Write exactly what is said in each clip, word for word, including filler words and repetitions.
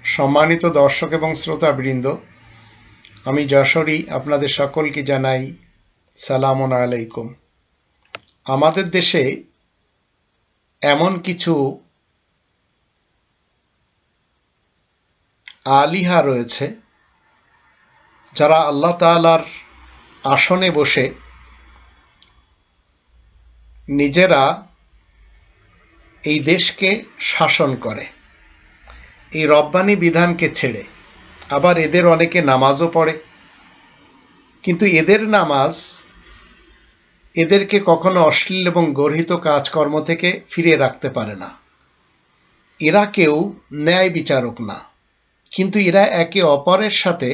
সম্মানিত দর্শক এবং শ্রোতাবৃন্দ, আমি যশোরী আপনাদের সকলকে জানাই সালামুন আলাইকুম। আমাদের দেশে এমন কিছু আলিহা রয়েছে যারা আল্লাহ তাআলার আসনে বসে নিজেরা এই দেশকে শাসন করে, এই রব্বানি বিধানকে ছেড়ে। আবার এদের অনেকে নামাজও পড়ে, কিন্তু এদের নামাজ এদেরকে কখনো অশ্লীল এবং গর্হিত কাজকর্ম থেকে ফিরিয়ে রাখতে পারে না। এরা কেউ ন্যায় বিচারক না, কিন্তু এরা একে অপরের সাথে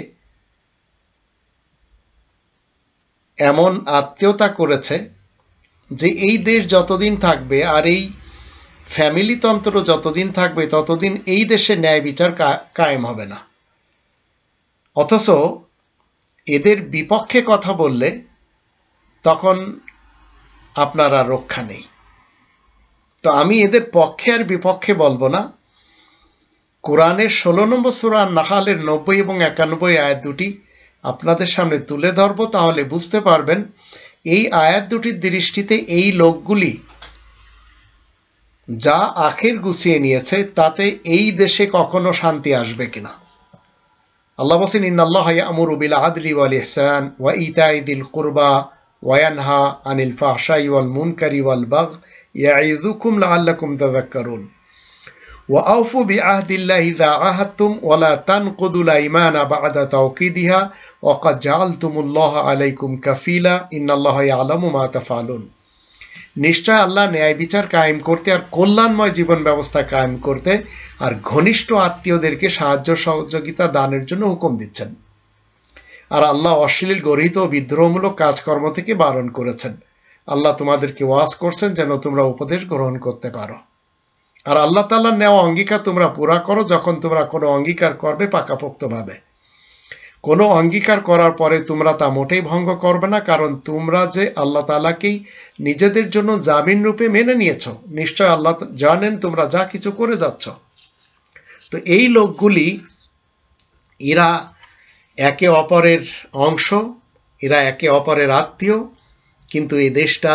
এমন আত্মীয়তা করেছে যে এই দেশ যতদিন থাকবে আর এই ফ্যামিলিতন্ত্র যতদিন থাকবে ততদিন এই দেশে ন্যায় বিচার কায়েম হবে না। অথচ এদের বিপক্ষে কথা বললে তখন আপনার আর রক্ষা নেই। তো আমি এদের পক্ষে আর বিপক্ষে বলবো না। কোরআনের ষোলো নম্বর সূরা নাহালের নব্বই এবং একানব্বই আয়াত দুটি আপনাদের সামনে তুলে ধরবো, তাহলে বুঝতে পারবেন এই আয়াত দুটির দৃষ্টিতে এই লোকগুলি যা আখের গুছিয়ে নিয়েছে তাতে এই দেশে কখনো শান্তি আসবে কিনা। আল্লাহ বলেন, ইন্নাল্লাহা ইয়া'মুরু বিল আদলি ওয়াল ইহসান ওয়া ইতাই যিল কুরবা ওয়া ইয়ানহা আনিল ফাহশাই ওয়াল মুনকারি ওয়াল বাগই ইয়া'iযুকুম লাআল্লাকুম তাযাক্কারুন ওয়া আউফু বিআহদিল্লাহি ইযা আহাদতুম ওয়া লা তানকুদুল আইমানা বা'দা তাওকিদিহা ওয়া ক্বাদ জাআলতুমুল্লাহা আলাইকুম কাফিলা ইন্নাল্লাহা ইয়া'লামু মা তাফআলুন। নিশ্চয় আল্লাহ ন্যায় বিচার কায়েম করতে আর কল্যাণময় জীবন ব্যবস্থা কায়েম করতে আর ঘনিষ্ঠ আত্মীয়দেরকে সাহায্য সহযোগিতা দানের জন্য হুকুম দিচ্ছেন। আর আল্লাহ অশ্লীল গর্হিত ও বিদ্রোহমূলক কাজকর্ম থেকে বারণ করেছেন। আল্লাহ তোমাদেরকে ওয়াজ করছেন যেন তোমরা উপদেশ গ্রহণ করতে পারো। আর আল্লাহ তাআলার নেওয়া অঙ্গীকার তোমরা পুরা করো যখন তোমরা কোনো অঙ্গীকার করবে পাকাপোক্তভাবে। কোনো অঙ্গীকার করার পরে তোমরা তা মোটেই ভঙ্গ করবে না, কারণ তোমরা যে আল্লাহ তাআলাকেই নিজেদের জন্য জামিন রূপে মেনে নিয়েছ। নিশ্চয় আল্লাহ জানেন তোমরা যা কিছু করে যাচ্ছ। তো এই লোকগুলি এরা একে অপরের অংশ, এরা একে অপরের আত্মীয়, কিন্তু এই দেশটা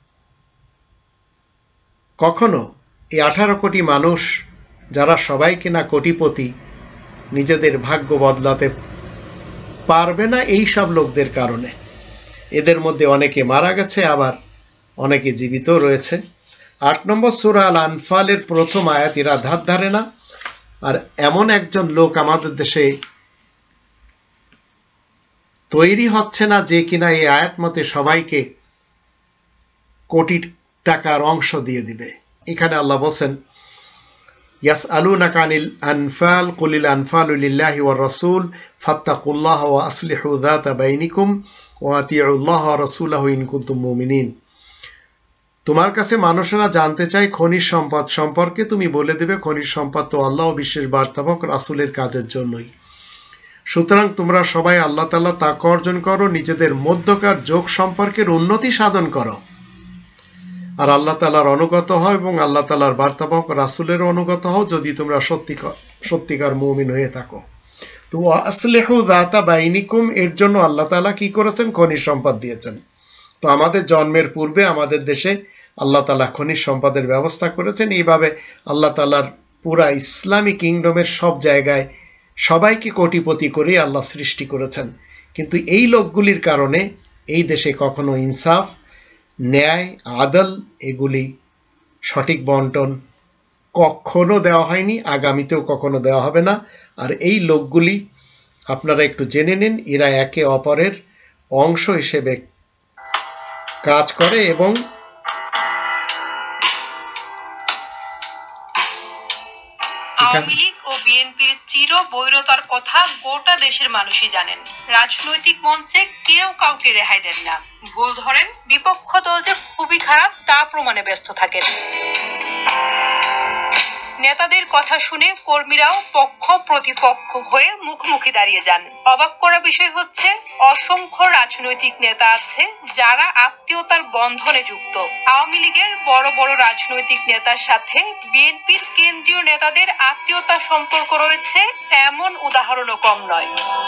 কখনো এই আঠারো কোটি মানুষ যারা সবাই কিনা কোটিপতি নিজেদের ভাগ্য বদলাতে পারবে না এই সব লোকদের কারণে। এদের মধ্যে অনেকে মারা গেছে, আবার অনেকে জীবিত রয়েছে। আট নম্বর সূরা আল আনফালের প্রথম আয়াত এরা ধার ধারে না। আর এমন একজন লোক আমাদের দেশে তৈরি হচ্ছে না যে কিনা এই আয়াত মতে সবাইকে কোটি টাকার অংশ দিয়ে দিবে। এখানে আল্লাহ বলেন, ইয়াসআলুনাকা আনিল আনফাল কুলিল আনফালু লিল্লাহি ওয়ার রাসূল ফাত্তাকুল্লাহা ওয়া আসলিহু যাতা বাইনিকুম ওয়া আতিউল্লাহা ওয়া রাসূলাহু ইন কুনতুম মুমিনিন। তোমার কাছে মানুষেরা জানতে চায় খনিজ সম্পদ সম্পর্কে, তুমি বলে দেবে খনিজ সম্পদ তো আল্লাহ ও বিশ্বের বার্তাবক রাসূলের কাজের জন্যই। সুতরাং তোমরা সবাই আল্লাহ তাআলা তাকওয়া অর্জন করো, নিজেদের মধ্যকার যোগ সম্পর্কের উন্নতি সাধন করো, আর আল্লাহ তাআলার অনুগত হও এবং আল্লাহ তাআলার বার্তাবক রাসূলের অনুগত হও যদি তোমরা সত্যিকার সত্যিকার মুমিন হয়ে থাকো। তো আসলিহু যাতা বাইনিকুম এর জন্য আল্লাহ তাআলা কি করেছেন? খনিজ সম্পদ দিয়েছেন। তো আমাদের জন্মের পূর্বে আমাদের দেশে আল্লাহ তাআলা খনিজ সম্পদের ব্যবস্থা করেছেন। এইভাবে আল্লাহ তাআলার পুরা ইসলামী কিংডমের সব জায়গায় সবাইকে কোটিপতি করে আল্লাহ সৃষ্টি করেছেন। কিন্তু এই লোকগুলির কারণে এই দেশে কখনো ইনসাফ, ন্যায়, আদল এগুলি সঠিক বন্টন কখনো দেওয়া হয়নি, আগামীতেও কখনো দেওয়া হবে না। আর এই লোকগুলি আপনারা একটু জেনে নিন, এরা একে অপরের অংশ হিসেবে কাজ করে এবং আওয়ামী লীগ ও বিএনপির চির বৈরতার কথা গোটা দেশের মানুষই জানেন। রাজনৈতিক মঞ্চে কেউ কাউকে রেহাই দেন না। ভুল ধরেন, বিপক্ষ দল যে খুবই খারাপ তা প্রমাণে ব্যস্ত থাকেন। নেতাদের কথা শুনে কর্মীরাও পক্ষ প্রতিপক্ষ হয়ে মুখোমুখি দাঁড়িয়ে যান। অবাক করা বিষয় হচ্ছে, অসংখ্য রাজনৈতিক নেতা আছে যারা আত্মীয়তার বন্ধনে যুক্ত। আওয়ামী লীগের বড় বড় রাজনৈতিক নেতার সাথে বিএনপির কেন্দ্রীয় নেতাদের আত্মীয়তা সম্পর্ক রয়েছে, এমন উদাহরণও কম নয়।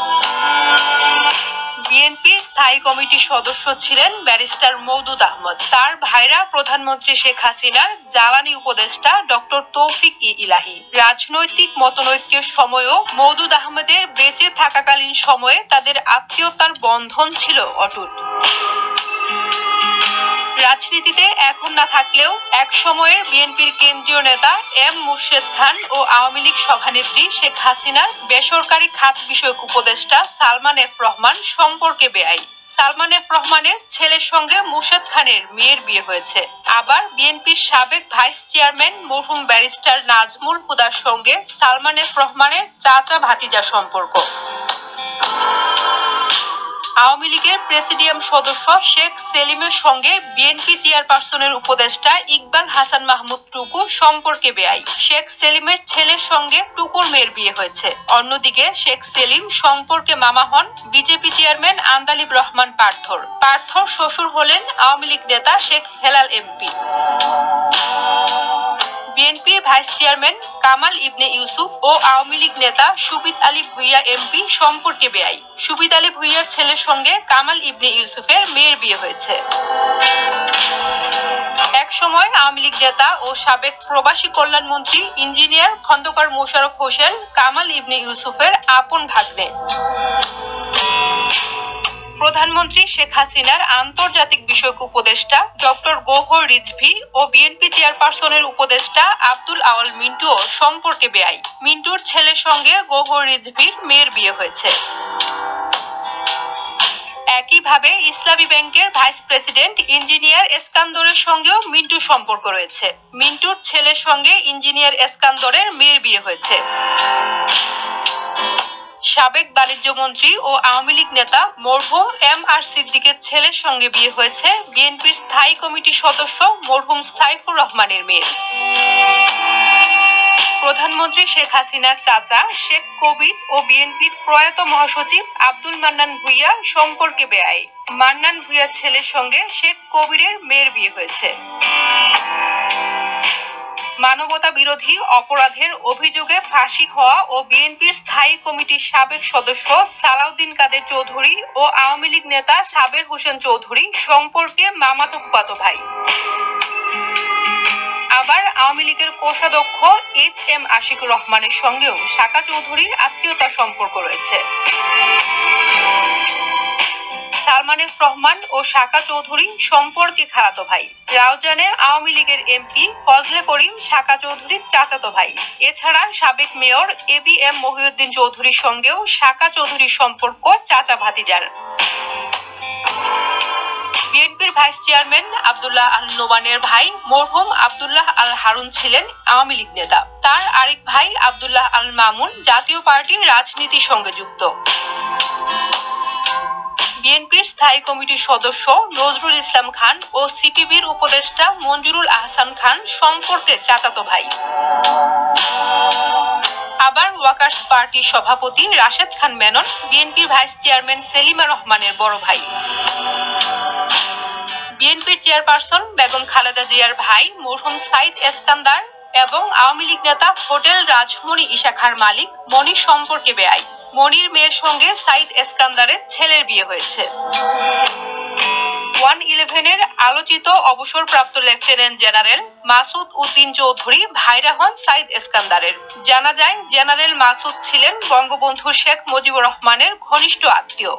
বিএনপির স্থায়ী কমিটির সদস্য ছিলেন ব্যারিস্টার মওদুদ আহমদ। তার ভাইরা প্রধানমন্ত্রী শেখ হাসিনার জ্বালানি উপদেষ্টা ডক্টর তৌফিক ই ইলাহি। রাজনৈতিক মতনৈক্যের সময়ও মওদুদ আহমদের বেঁচে থাকাকালীন সময়ে তাদের আত্মীয়তার বন্ধন ছিল অটুট। রাজনীতিতে এখন না থাকলেও এক সময়ের বিএনপির কেন্দ্রীয় নেতা এম মুর্শেদ খান ও আওয়ামী লীগ সভানেত্রী শেখ হাসিনার বেসরকারি খাত বিষয়ক উপদেষ্টা সালমান এফ রহমান সম্পর্কে বেআই। সালমান এফ রহমানের ছেলের সঙ্গে মুর্শেদ খানের মেয়ের বিয়ে হয়েছে। আবার বিএনপির সাবেক ভাইস চেয়ারম্যান মরহুম ব্যারিস্টার নাজমুল হুদার সঙ্গে সালমান এফ রহমানের চাচা ভাতিজা সম্পর্ক। আওয়ামী লীগের প্রেসিডিয়াম সদস্য শেখ সেলিমের সঙ্গে বিএনপি চেয়ারপারসনের উপদেষ্টা ইকবাল হাসান মাহমুদ টুকু সম্পর্কে বেআই। শেখ সেলিমের ছেলের সঙ্গে টুকুর মেয়ের বিয়ে হয়েছে। অন্যদিকে শেখ সেলিম সম্পর্কে মামা হন বিজেপি চেয়ারম্যান আন্দালিব রহমান পার্থর। পার্থর শ্বশুর হলেন আওয়ামী লীগ নেতা শেখ হেলাল এমপি। বিএনপির ভাইস চেয়ারম্যান কামাল ইবনে ইউসুফ ও আওয়ামী লীগ নেতা সুবিত আলী ভুইয়া এমপি সম্পর্কে বেআই। সুবিত আলী ভুইয়ার ছেলের সঙ্গে কামাল ইবনে ইউসুফের মেয়ের বিয়ে হয়েছে। এক সময় আওয়ামী লীগ নেতা ও সাবেক প্রবাসী কল্যাণ মন্ত্রী ইঞ্জিনিয়ার খন্দকার মোশাররফ হোসেন কামাল ইবনে ইউসুফের আপন ভাগ্নে। প্রধানমন্ত্রী শেখ হাসিনার আন্তর্জাতিক বিষয়ক উপদেষ্টা ডক্টর গওহর রিজভী ও বিএনপি চেয়ারপারসনের উপদেষ্টা আব্দুল আওয়াল মিন্টুও সম্পর্কে বেআই। মিন্টুর ছেলের সঙ্গে গওহর রিজভীর মেয়ের বিয়ে হয়েছে। একইভাবে ইসলামী ব্যাংকের ভাইস প্রেসিডেন্ট ইঞ্জিনিয়ার এসকান্দরের সঙ্গেও মিন্টুর সম্পর্ক রয়েছে। মিন্টুর ছেলের সঙ্গে ইঞ্জিনিয়ার এসকান্দরের মেয়ের বিয়ে হয়েছে। সাবেক বাণিজ্য মন্ত্রী ও আওয়ামী লীগ নেতা মরহুম এম আর সিদ্দিকের ছেলের সঙ্গে বিয়ে হয়েছে বিএনপির স্থায়ী কমিটির সদস্য মরহুম সাইফুর রহমানের মেয়ের। প্রধানমন্ত্রী শেখ হাসিনার চাচা শেখ কবির ও বিএনপির প্রয়াত মহাসচিব আব্দুল মান্নান ভুইয়া সম্পর্কে বেআই। মান্নান ভুইয়ার ছেলের সঙ্গে শেখ কবিরের মেয়ের বিয়ে হয়েছে। মানবতা বিরোধী অপরাধের অভিযোগে ফাঁসি হওয়া ও বিএনপির স্থায়ী কমিটির সাবেক সদস্য সালাউদ্দিন কাদের চৌধুরী ও আওয়ামী লীগ নেতা সাবের হোসেন চৌধুরী সম্পর্কে মামাতো ফুফাতো ভাই। আবার আওয়ামী লীগের কোষাধ্যক্ষ এইচ এম আশিকুর রহমানের সঙ্গেও সাকা চৌধুরীর আত্মীয়তার সম্পর্ক রয়েছে। সালমান এফ রহমান ও সাকা চৌধুরী সম্পর্কে খালাতো ভাই। রাউজানে আওয়ামী লীগের এমপি ফজলে করিম সাকা চৌধুরীর চাচাতো ভাই। এছাড়া সাবেক mayor A B M Mohiuddin চৌধুরীর সঙ্গেও সাকা চৌধুরীর সম্পর্ক চাচা ভাতিজার। বিএনপির ভাইস চেয়ারম্যান আব্দুল্লাহ আল নোমানের ভাই মরহুম আব্দুল্লাহ আল হারুন ছিলেন আওয়ামী লীগ নেতা। তার আরেক ভাই আব্দুল্লাহ আল মামুন জাতীয় পার্টির রাজনীতির সঙ্গে যুক্ত। বিএনপির স্থায়ী কমিটির সদস্য নজরুল ইসলাম খান ও সিপিবির উপদেষ্টা মঞ্জুরুল আহসান খান সম্পর্কে চাচাতো ভাই। আবার ওয়াকার্স পার্টির সভাপতি রাশেদ খান মেনন বিএনপির ভাইস চেয়ারম্যান সেলিমা রহমানের বড় ভাই। বিএনপির চেয়ারপারসন বেগম খালেদা জিয়ার ভাই মরহুম সাইদ এসকান্দার এবং আওয়ামী লীগ নেতা হোটেল রাজমণি ইশাখার মালিক মনির সম্পর্কে বেআই। মনির মেয়ের সঙ্গে সাইদ এসকান্দারের ছেলের বিয়ে হয়েছে। ওয়ান ইলেভেনের আলোচিত অবসরপ্রাপ্ত লেফটেন্যান্ট জেনারেল মাসুদ উদ্দিন চৌধুরী ভাইরা হন সাইদ এসকান্দারের। জানা যায় জেনারেল মাসুদ ছিলেন বঙ্গবন্ধু শেখ মুজিবুর রহমানের ঘনিষ্ঠ আত্মীয়।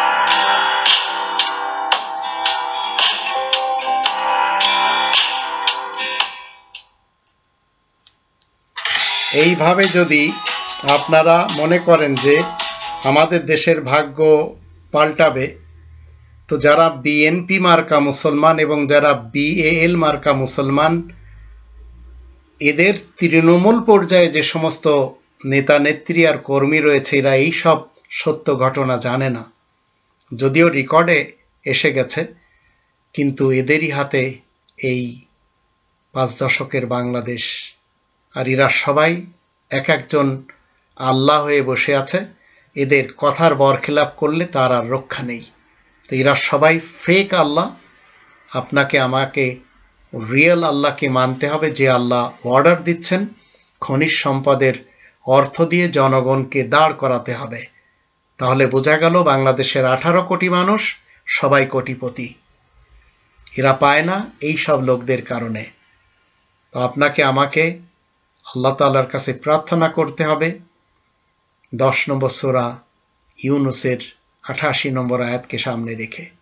এইভাবে যদি আপনারা মনে করেন যে আমাদের দেশের ভাগ্য পাল্টাবে, তো যারা বিএনপি মার্কা মুসলমান এবং যারা বিএএল মার্কা মুসলমান, এদের তৃণমূল পর্যায়ে যে সমস্ত নেতা নেত্রী আর কর্মী রয়েছে, এরা এই সব সত্য ঘটনা জানে না। যদিও রেকর্ডে এসে গেছে, কিন্তু এদেরই হাতে এই পাঁচ দশকের বাংলাদেশ আর এরা সবাই এক একজন আল্লাহ হয়ে বসে আছে, এদের কথার বরখেলাপ করলে তার আর রক্ষা নেই। তো এরা সবাই ফেক আল্লাহ। আপনাকে আমাকে রিয়েল আল্লাহকে মানতে হবে, যে আল্লাহ অর্ডার দিচ্ছেন খনিজ সম্পদের অর্থ দিয়ে জনগণকে দাঁড় করাতে হবে। তাহলে বোঝা গেল বাংলাদেশের আঠারো কোটি মানুষ সবাই কোটিপতি। এরা পায় না এই সব লোকদের কারণে। তো আপনাকে আমাকে আল্লাহ তাআলার কাছে প্রার্থনা করতে হবে দশ নম্বর সূরা ইউনূসের আটাশি নম্বর আয়াতকে সামনে রেখে।